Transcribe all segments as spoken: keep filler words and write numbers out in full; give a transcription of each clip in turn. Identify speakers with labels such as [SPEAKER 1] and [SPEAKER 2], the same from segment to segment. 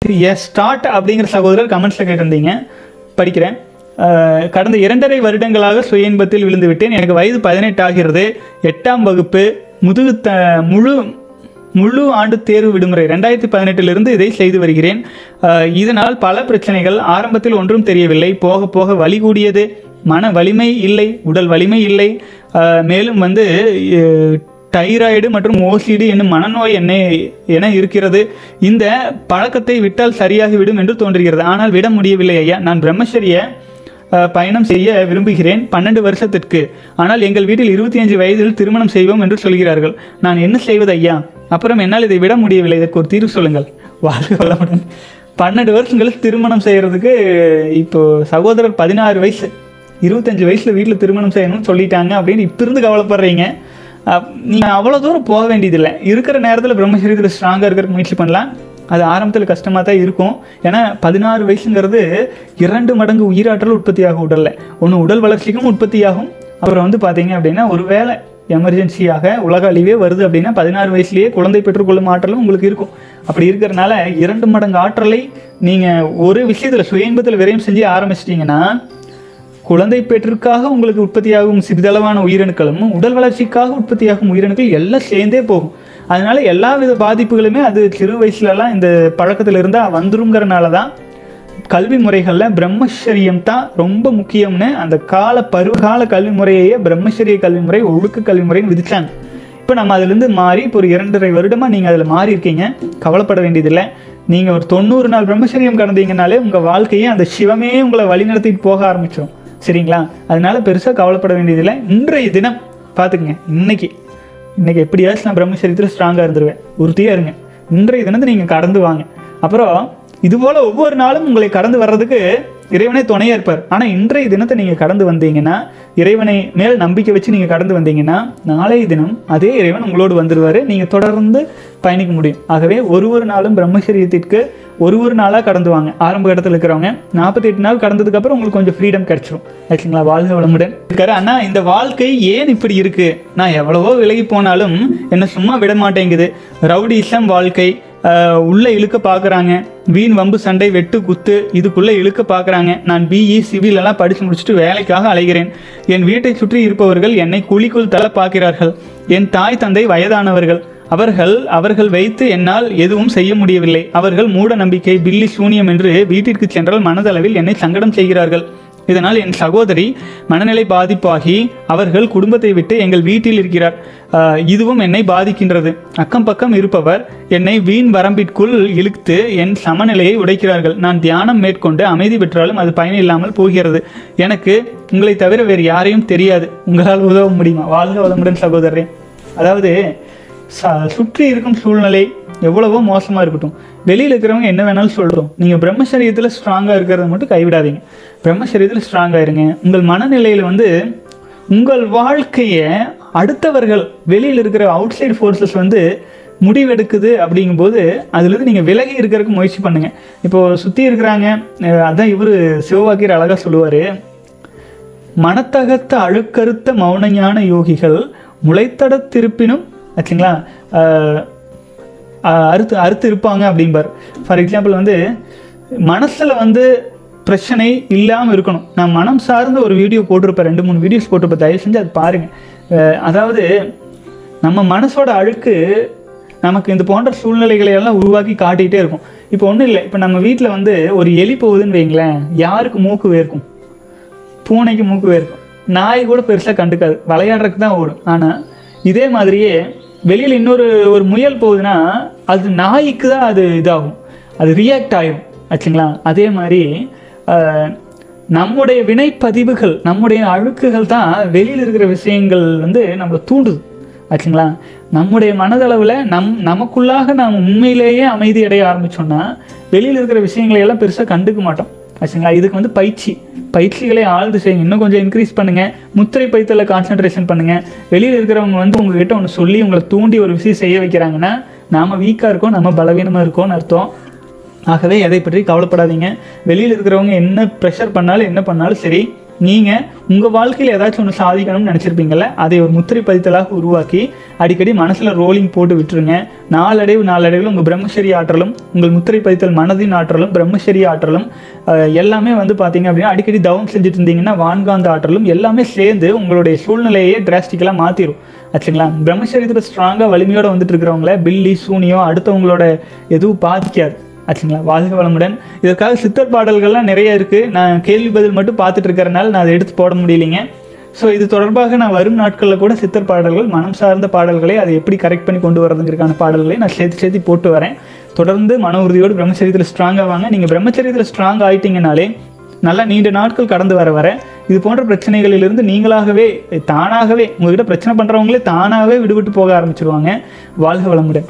[SPEAKER 1] S start அப்படிங்கிற சகோதரர் கமெண்ட்ஸில் கேட்டிருந்தீங்க, படிக்கிறேன். கடந்த இரண்டரை வருடங்களாக சுய இன்பத்தில் விழுந்து விட்டேன். எனக்கு வயது பதினெட்டு ஆகிறது. எட்டாம் வகுப்பு முதுகு த முழு முழு ஆண்டு தேர்வு விடுமுறை ரெண்டாயிரத்தி பதினெட்டிலிருந்து இதை செய்து வருகிறேன். இதனால் பல பிரச்சனைகள். ஆரம்பத்தில் ஒன்றும் தெரியவில்லை. போக போக வலி கூடியது. மன வலிமை இல்லை, உடல் வலிமை இல்லை. மேலும் வந்து தைராய்டு மற்றும் ஓசிடி என்னும் மனநோய் என்ன என இருக்கிறது. இந்த பழக்கத்தை விட்டால் சரியாகிவிடும் என்று தோன்றுகிறது. ஆனால் விட முடியவில்லை ஐயா. நான் பிரம்மச்சரிய பயணம் செய்ய விரும்புகிறேன் பன்னெண்டு வருஷத்திற்கு. ஆனால் எங்கள் வீட்டில் இருபத்தி அஞ்சு வயதில் திருமணம் செய்வோம் என்று சொல்கிறார்கள். நான் என்ன செய்வது ஐயா? அப்புறம் என்னால் இதை விட முடியவில்லை. இதற்கு ஒரு தீர்வு சொல்லுங்கள். வாழ்க வளமுடன். பன்னெண்டு வருஷங்களுக்கு திருமணம் செய்கிறதுக்கு இப்போ சகோதரர் பதினாறு வயசு இருபத்தஞ்சு வயசில் வீட்டில் திருமணம் செய்யணும்னு சொல்லிட்டாங்க அப்படின்னு இப்போ இருந்து கவலைப்படுறீங்க. நீங்கள் அவ்வளோ தூரம் போக வேண்டியதில்லை. இருக்கிற நேரத்தில் பிரம்மச்சரியத்தில் ஸ்ட்ராங்காக இருக்கிறதுக்கு முயற்சி பண்ணலாம். அது ஆரம்பத்தில் கஷ்டமாக தான் இருக்கும். ஏன்னா பதினாறு வயசுங்கிறது இரண்டு மடங்கு உயிராற்றல் உற்பத்தியாகும் உடலில். ஒன்று உடல் வளர்ச்சிக்கும் உற்பத்தியாகும். அப்புறம் வந்து பார்த்தீங்க அப்படின்னா ஒரு வேளை எமர்ஜென்சியாக உலக அழிவே வருது அப்படின்னா பதினாறு வயசுலேயே குழந்தை பெற்றுக்கொள்ளும் ஆற்றலும் உங்களுக்கு இருக்கும். அப்படி இருக்கிறதுனால இரண்டு மடங்கு ஆற்றலை நீங்கள் ஒரு விஷயத்தில் சுய இன்பத்தில் விரயம் செஞ்சு ஆரம்பிச்சிட்டிங்கன்னா குழந்தை பெற்றுக்காக உங்களுக்கு உற்பத்தியாகும் சிறிதளவான உயிரணுக்களும் உடல் வளர்ச்சிக்காக உற்பத்தியாகும் உயிரணுக்கள் எல்லாம் சேர்ந்தே போகும். அதனால எல்லா வித பாதிப்புகளுமே அது சிறு வயசுலலாம் இந்த பழக்கத்தில் இருந்தால் வந்துருங்கிறனால தான் கல்வி முறைகளில் பிரம்மச்சரியம் தான் ரொம்ப முக்கியம்னு அந்த கால பருவகால கல்வி முறையையே பிரம்மச்சரிய கல்வி முறை ஒழுக்க கல்வி முறைன்னு விதிச்சாங்க. இப்போ நம்ம அதிலிருந்து மாறி இப்போ ஒரு இரண்டரை வருடமாக நீங்கள் அதில் மாறி இருக்கீங்க. கவலைப்பட வேண்டியதில்லை. நீங்கள் ஒரு தொண்ணூறு நாள் பிரம்மச்சரியம் கடந்தீங்கனாலே உங்கள் வாழ்க்கையே அந்த சிவமே உங்களை வழிநடத்திட்டு போக ஆரம்பிச்சிடும். சரிங்களா? அதனால பெருசாக கவலைப்பட வேண்டியதில்லை. இன்றைய தினம் பார்த்துக்குங்க. இன்னைக்கு இன்னைக்கு எப்படியாச்சும் நான் பிரம்மச்சரியத்தில் ஸ்ட்ராங்காக இருந்துருவேன். உறுதியாக இருங்க. இன்றைய தினத்தை நீங்கள் கடந்து வாங்க. அப்புறம் இதுபோல் ஒவ்வொரு நாளும் உங்களை கடந்து வர்றதுக்கு இறைவனே துணையாக இருப்பார். ஆனால் இன்றைய தினத்தை நீங்கள் கடந்து வந்தீங்கன்னா, இறைவனை மேல் நம்பிக்கை வச்சு நீங்கள் கடந்து வந்தீங்கன்னா நாளைய தினம் அதே இறைவன் உங்களோடு வந்துடுவார். நீங்கள் தொடர்ந்து பயணிக்க முடியும். ஆகவே ஒரு ஒரு நாளும் பிரம்மச்சரியத்திற்கு ஒரு ஒரு நாளாக கடந்து வாங்க. ஆரம்ப கட்டத்தில் இருக்கிறவங்க நாற்பத்தி எட்டு நாள் கடந்ததுக்கப்புறம் உங்களுக்கு கொஞ்சம் ஃப்ரீடம் கிடைச்சிடும். ஆச்சுங்களா? வாழ்க வளமுடன் இருக்காரு. அண்ணா, இந்த வாழ்க்கை ஏன் இப்படி இருக்குது? நான் எவ்வளவோ விலகி போனாலும் என்னை சும்மா விட மாட்டேங்குது. ரவுடிசம் வாழ்க்கை. உள்ளே இழுக்க பார்க்குறாங்க. வீண் வம்பு சண்டை வெட்டு குத்து இதுக்குள்ளே இழுக்க பார்க்குறாங்க. நான் பிஇ சிவில் எல்லாம் படித்து முடிச்சுட்டு வேலைக்காக அலைகிறேன். என் வீட்டை சுற்றி இருப்பவர்கள் என்னை குழிக்குள் தள்ள பார்க்கிறார்கள். என் தாய் தந்தை வயதானவர்கள். அவர்கள் அவர்கள் வைத்து என்னால் எதுவும் செய்ய முடியவில்லை. அவர்கள் மூட நம்பிக்கை பில்லி சூனியம் என்று வீட்டிற்கு சென்றால் மனதளவில் என்னை சங்கடம் செய்கிறார்கள். இதனால் என் சகோதரி மனநிலை பாதிப்பாகி அவர்கள் குடும்பத்தை விட்டு எங்கள் வீட்டில் இருக்கிறார். இதுவும் என்னை பாதிக்கின்றது. அக்கம் பக்கம் இருப்பவர் என்னை வீண் வரம்பிற்குள் இழுத்து என் சமநிலையை உடைக்கிறார்கள். நான் தியானம் மேற்கொண்டு அமைதி பெற்றாலும் அது பயனில்லாமல் போகிறது. எனக்கு உங்களை தவிர வேறு யாரையும் தெரியாது. உங்களால் உதவ முடியுமா? வாழ்க வளமுடன் சகோதரரே. அதாவது சுற்றி இருக்கும் சூழ்நிலை எவ்வளவோ மோசமாக இருக்கட்டும், வெளியில் இருக்கிறவங்க என்ன வேணாலும் சொல்கிறோம். நீங்கள் பிரம்மச்சரியத்தில் ஸ்ட்ராங்காக இருக்கிறத மட்டும் கைவிடாதீங்க. பிரம்மச்சரியத்தில் ஸ்ட்ராங்காக இருங்க. உங்கள் மனநிலையில் வந்து உங்கள் வாழ்க்கையை அடுத்தவர்கள் வெளியில் இருக்கிற அவுட் சைடு ஃபோர்ஸஸ் வந்து முடிவெடுக்குது அப்படிங்கும்போது அதுலேருந்து நீங்கள் விலகி இருக்கிறதுக்கு முயற்சி பண்ணுங்கள். இப்போது சுற்றி இருக்கிறாங்க. அதான் இவர் சிவவாக்கியர் அழகாக சொல்லுவார், மனத்தகத்த அழுக்கறுத்த மௌனஞான யோகிகள் முளைத்தட திருப்பினும் ஆச்சுங்களா அறுத்து அறுத்து இருப்பாங்க அப்படிம்பார். ஃபார் எக்ஸாம்பிள் வந்து மனசில் வந்து பிரச்சனை இல்லாமல் இருக்கணும். நான் மனம் சார்ந்த ஒரு வீடியோ போட்டிருப்பேன், ரெண்டு மூணு வீடியோஸ் போட்டிருப்பேன். தயவு செஞ்சு அது பாருங்கள். அதாவது நம்ம மனசோட அழுக்கு நமக்கு இந்த போன்ற சூழ்நிலைகளை எல்லாம் உருவாக்கி காட்டிகிட்டே இருக்கும். இப்போ ஒன்றும் இல்லை. இப்போ நம்ம வீட்டில் வந்து ஒரு எலி போகுதுன்னு வைங்களேன், யாருக்கு மூக்கு வேர்க்கும்? பூனைக்கு மூக்கு வேர்க்கும். நாய் கூட பெருசாக கண்டுக்காது, விளையாடுறதுக்கு தான் ஓடும். ஆனால் இதே மாதிரியே வெளியில் இன்னொரு ஒரு முயல் போகுதுன்னா அது நாய்க்கு தான் அது இதாகும், அது ரியாக்ட் ஆகும். ஆச்சுங்களா? அதே மாதிரி நம்முடைய வினைப்பதிவுகள் நம்முடைய அழுக்குகள் தான் வெளியில் இருக்கிற விஷயங்கள் வந்து நம்மளை தூண்டுது. ஆச்சுங்களா? நம்முடைய மனதளவில் நம் நமக்குள்ளாக நாம் உண்மையிலேயே அமைதி அடைய ஆரம்பித்தோம்னா வெளியில் இருக்கிற விஷயங்களை எல்லாம் பெருசாக கண்டுக்க மாட்டோம். ஆச்சுங்களா? இதுக்கு வந்து பயிற்சி பயிற்சிகளை ஆழ்ந்து செய்யுங்க. இன்னும் கொஞ்சம் இன்க்ரீஸ் பண்ணுங்கள். முத்திரை பயிற்சியில் கான்சன்ட்ரேஷன் பண்ணுங்கள். வெளியில் இருக்கிறவங்க வந்து உங்ககிட்ட ஒன்று சொல்லி உங்களை தூண்டி ஒரு விஷயம் செய்ய வைக்கிறாங்கன்னா நாம் வீக்காக இருக்கோம், நம்ம பலவீனமாக இருக்கோம்னு அர்த்தம். ஆகவே எதை பற்றி கவலைப்படாதீங்க. வெளியில் இருக்கிறவங்க என்ன ப்ரெஷர் பண்ணாலும் என்ன பண்ணாலும் சரி, நீங்கள் உங்கள் வாழ்க்கையில் ஏதாச்சும் ஒன்று சாதிக்கணும்னு நினச்சிருப்பீங்கள்ல, அதை ஒரு முத்திரை பதித்தலாக உருவாக்கி அடிக்கடி மனசில் ரோலிங் போட்டு விட்டுருங்க. நாளடைவு நாளடைவில் உங்கள் பிரம்மச்சரிய ஆற்றலும் உங்கள் முத்திரை பதித்தல் மனதின் ஆற்றலும் பிரம்மச்சரிய ஆற்றலும் எல்லாமே வந்து பார்த்தீங்க அப்படின்னா அடிக்கடி தவம் செஞ்சுட்டு இருந்தீங்கன்னா வான்காந்த ஆற்றலும் எல்லாமே சேர்ந்து உங்களுடைய சூழ்நிலையே டிராஸ்டிக்கலாக மாற்றிடும் ஆச்சுங்களா. பிரம்மச்சரியத்தில் ஸ்ட்ராங்காக வலிமையோடு வந்துட்டு இருக்கிறவங்கள பில்லி சூனியம் அடுத்தவங்களோட எதுவும் பாதிக்காது ஆச்சுங்களா. வாழ்க வளமுடன். இதற்காக சித்தர் பாடல்கள்லாம் நிறைய இருக்குது. நான் கேள்வி பதில் மட்டும் பார்த்துட்டு இருக்கிறனால நான் அதை எடுத்து போட முடியலைங்க. ஸோ இது தொடர்பாக நான் வரும் நாட்களில் கூட சித்தர் பாடல்கள் மனம் சார்ந்த பாடல்களை அதை எப்படி கரெக்ட் பண்ணி கொண்டு வரதுங்கிறதுக்கான பாடல்களை நான் சேர்த்து சேர்த்து போட்டு வரேன். தொடர்ந்து மன உறுதியோடு பிரம்மச்சரியத்தில் ஸ்ட்ராங்காக வாங்க. நீங்கள் பிரம்மச்சரியத்தில் ஸ்ட்ராங் ஆகிட்டீங்கனாலே நல்லா நீண்ட நாட்கள் கடந்து வர வர இது போன்ற பிரச்சனைகளிலிருந்து நீங்களாகவே தானாகவே உங்கள்கிட்ட பிரச்சனை பண்ணுறவங்களே தானாகவே விடுபட்டு போக ஆரம்பிச்சிருவாங்க. வாழ்க வளமுடன்.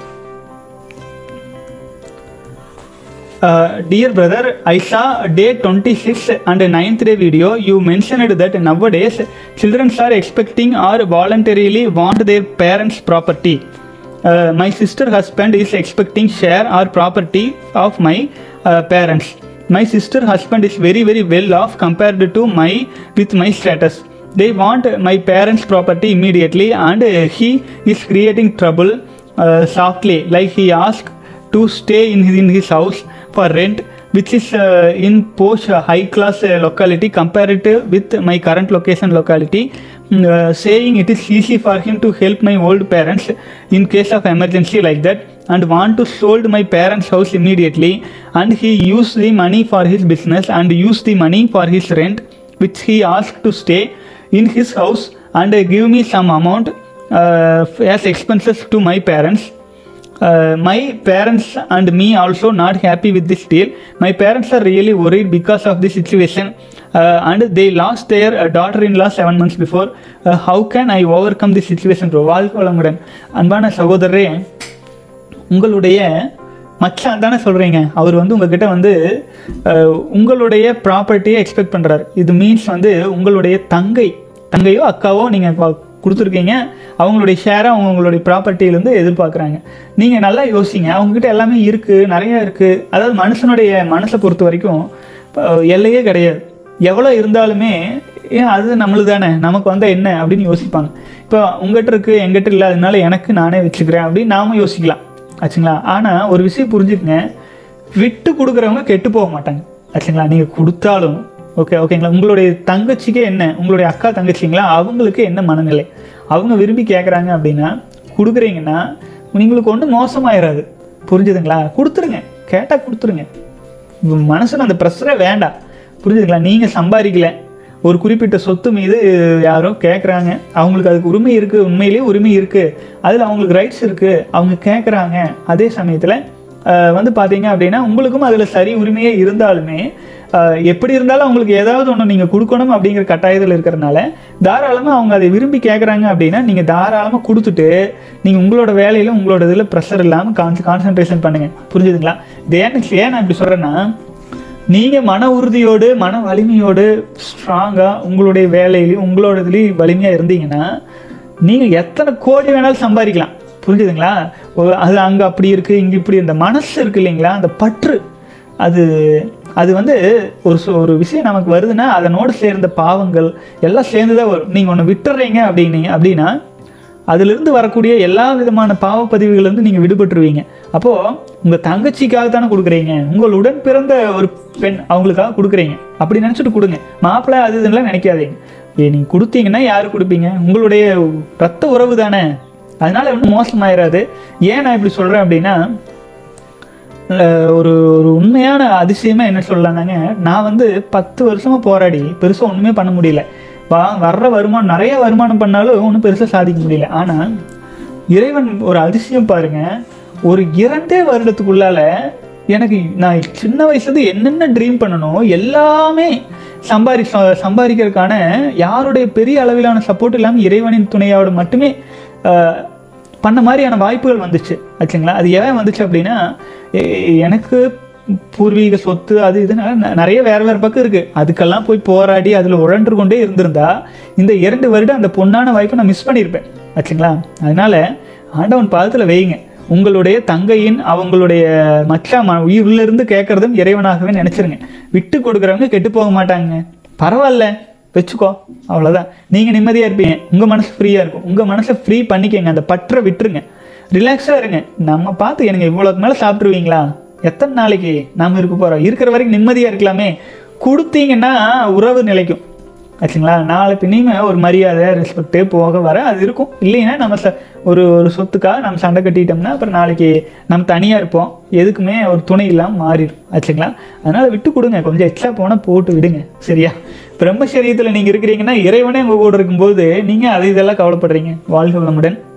[SPEAKER 1] Uh, dear brother, I saw day twenty-six and ninth day video. You mentioned that nowadays children are expecting or voluntarily want their parents' property. Uh, my sister husband is expecting share or property of my uh, parents. My sister husband is very very well off compared to my with my status. They want my parents' property immediately and uh, he is creating trouble uh, softly, like he asked to stay in his, in his house for rent, which is uh, in posh uh, high class uh, locality compared to with my current location locality, uh, saying it is easy for him to help my old parents in case of emergency like that, and want to sold my parents house immediately, and he use the money for his business and use the money for his rent, which he asked to stay in his house and uh, give me some amount uh, as expenses to my parents. Uh, my parents and me also not happy with this deal. My parents are really worried because of this situation, uh, and they lost their uh, daughter-in-law seven months before. Uh, how can I overcome this situation bro? வாழ்க வளமுடன். அன்பான சகோதரரே, உங்களுடைய மச்சான் தானே சொல்கிறீங்க, அவர் வந்து உங்ககிட்ட வந்து உங்களுடைய ப்ராப்பர்ட்டியை எக்ஸ்பெக்ட் பண்ணுறாரு. இது மீன்ஸ் வந்து உங்களுடைய தங்கை தங்கையோ அக்காவோ நீங்கள் கொடுத்துருக்கீங்க, அவங்களுடைய ஷேரை அவங்க உங்களுடைய ப்ராப்பர்ட்டியிலேருந்து எதிர்பார்க்குறாங்க. நீங்கள் நல்லா யோசிங்க, அவங்ககிட்ட எல்லாமே இருக்குது, நிறையா இருக்குது. அதாவது மனுஷனுடைய மனசை பொறுத்த வரைக்கும் எல்லையே கிடையாது. எவ்வளோ இருந்தாலுமே ஏன் அது நம்மளு தானே, நமக்கு வந்தால் என்ன அப்படின்னு யோசிப்பாங்க. இப்போ உங்கள்கிட்ட இருக்குது எங்கிட்ட இல்லை, அதனால எனக்கு நானே வச்சுக்கிறேன் அப்படின்னு நாமும் யோசிக்கலாம் ஆச்சுங்களா. ஆனால் ஒரு விஷயம் புரிஞ்சுக்கங்க, விட்டு கொடுக்குறவங்க கெட்டு போக மாட்டாங்க ஆச்சுங்களா. நீங்கள் கொடுத்தாலும் ஓகே ஓகேங்களா. உங்களுடைய தங்கச்சிக்கே என்ன, உங்களுடைய அக்கா தங்கச்சிங்களா, அவங்களுக்கு என்ன மனநிலை, அவங்க விரும்பி கேட்குறாங்க அப்படின்னா கொடுக்குறீங்கன்னா உங்களுக்கு ஒன்றும் மோசமாயிடாது. புரிஞ்சுதுங்களா. கொடுத்துருங்க, கேட்டால் கொடுத்துருங்க. மனசில் அந்த ப்ரெஷரே வேண்டாம். புரிஞ்சுதுங்களா. நீங்கள் சம்பாதிக்கல, ஒரு குறிப்பிட்ட சொத்து மீது யாரோ கேட்குறாங்க, அவங்களுக்கு அதுக்கு உரிமை இருக்குது, உண்மையிலேயே உரிமை இருக்குது, அதில் அவங்களுக்கு ரைட்ஸ் இருக்குது, அவங்க கேட்குறாங்க. அதே சமயத்தில் வந்து பார்த்தீங்க அப்படின்னா உங்களுக்கும் அதில் சரி உரிமையே இருந்தாலுமே எப்படி இருந்தாலும் அவங்களுக்கு ஏதாவது ஒன்று நீங்கள் கொடுக்கணும் அப்படிங்கிற கட்டாயத்தில் இருக்கிறனால தாராளமாக அவங்க அதை விரும்பி கேட்குறாங்க அப்படின்னா நீங்கள் தாராளமாக கொடுத்துட்டு நீங்கள் உங்களோட வேலையில் உங்களோட இதில் ப்ரெஷர் இல்லாமல் கான்ஸ் கான்சன்ட்ரேஷன் பண்ணுங்கள். புரிஞ்சுதுங்களா. இது ஏன் ஏன் நான் இப்படி சொல்கிறேன்னா, நீங்கள் மன உறுதியோடு மன வலிமையோடு ஸ்ட்ராங்காக உங்களுடைய வேலையிலையும் உங்களோட இதுலேயும் வலிமையாக இருந்தீங்கன்னா நீங்கள் எத்தனை கோடி வேணாலும் சம்பாதிக்கலாம். புரிஞ்சுதுங்களா. அது அங்கே அப்படி இருக்குது, இங்கே இப்படி, இந்த மனசு இருக்குது இல்லைங்களா, அந்த பற்று, அது அது வந்து ஒரு ஒரு விஷயம் நமக்கு வருதுன்னா அதனோடு சேர்ந்த பாவங்கள் எல்லாம் சேர்ந்து தான் வரும். நீங்கள் ஒன்று விட்டுறீங்க அப்படின்னீங்க அப்படின்னா அதிலிருந்து வரக்கூடிய எல்லா விதமான பாவப்பதிவுகள்லேருந்து நீங்கள் விடுபட்டுருவீங்க. அப்போது உங்கள் தங்கச்சிக்காக தானே கொடுக்குறீங்க, உங்களுடன் பிறந்த ஒரு பெண் அவங்களுக்காக கொடுக்குறீங்க, அப்படி நினச்சிட்டு கொடுங்க. மாப்பிள்ளை அது இதெல்லாம் நினைக்காதீங்க. ஏ நீங்கள் கொடுத்தீங்கன்னா யார் கொடுப்பீங்க, உங்களுடைய ரத்த உறவு தானே, அதனால் ஒன்றும் மோசமாயிடாது. ஏன் நான் இப்படி சொல்கிறேன் அப்படின்னா, ஒரு ஒரு உண்மையான அதிசயமாக என்ன சொல்லலாம்னாங்க, நான் வந்து பத்து வருஷமாக போராடி பெருசாக ஒன்றுமே பண்ண முடியல. வா வர்ற வருமானம் நிறைய வருமானம் பண்ணாலும் ஒன்றும் பெருசாக சாதிக்க முடியல. ஆனால் இறைவன் ஒரு அதிசயம் பாருங்கள், ஒரு இரண்டே வருடத்துக்குள்ளால எனக்கு நான் சின்ன வயசுலேருந்து என்னென்ன ட்ரீம் பண்ணணும் எல்லாமே சம்பாதி சம்பாதிக்கிறதுக்கான யாருடைய பெரிய அளவிலான சப்போர்ட் இல்லாமல் இறைவனின் துணையோடு மட்டுமே பண்ண மாதிரியான வாய்ப்புகள் வந்துச்சு ஆச்சுங்களா. அது ஏன் வந்துச்சு அப்படின்னா, எனக்கு பூர்வீக சொத்து அது இதனால நிறைய வேறு வேறு பக்கம் இருக்குது, அதுக்கெல்லாம் போய் போராடி அதில் உழன்று கொண்டே இருந்திருந்தா இந்த இரண்டு வருடம் அந்த பொண்ணான வாய்ப்பை நான் மிஸ் பண்ணியிருப்பேன் ஆச்சுங்களா. அதனால் ஆண்டவன் பாதத்தில் வைங்க. உங்களுடைய தங்கையின் அவங்களுடைய மச்சா உயிரிலிருந்து கேட்குறதும் இறைவனாகவே நினச்சிருங்க. விட்டு கொடுக்குறவங்க கெட்டு போக மாட்டாங்க. பரவாயில்ல, வச்சுக்கோ, அவ்வளோதான். நீங்கள் நிம்மதியாக இருப்பீங்க, உங்கள் மனசு ஃப்ரீயாக இருக்கும். உங்கள் மனசை ஃப்ரீ பண்ணிக்கங்க, அந்த பற்றை விட்டுருங்க, ரிலாக்ஸாக இருங்க. நம்ம பார்த்து எனக்கு இவ்வளோக்கு மேலே சாப்பிட்ருவீங்களா? எத்தனை நாளைக்கு நாம் இருக்க போகிறோம்? இருக்கிற வரைக்கும் நிம்மதியாக இருக்கலாமே. கொடுத்தீங்கன்னா உறவு நிலைக்கும் ஆச்சுங்களா. நாளை பின்னியுமே ஒரு மரியாதை ரெஸ்பெக்ட்டு போக வர அது இருக்கும். இல்லைன்னா நம்ம ச ஒரு ஒரு சொத்துக்காக நம்ம சண்டை கட்டிட்டோம்னா அப்புறம் நாளைக்கு நம்ம தனியாக இருப்போம், எதுக்குமே ஒரு துணை இல்லாமல் மாறிடும் ஆச்சுங்களா. அதனால் விட்டு கொடுங்க, கொஞ்சம் எக்ஸ்ட்ரா போனால் போட்டு விடுங்க. சரியா? பிரம்மச்சரியத்தில் நீங்கள் இருக்கிறீங்கன்னா இறைவனே உங்கள் கூட இருக்கும்போது நீங்கள் அதை இதெல்லாம் கவலைப்படுறீங்க. வாழ்க வளமுடன்.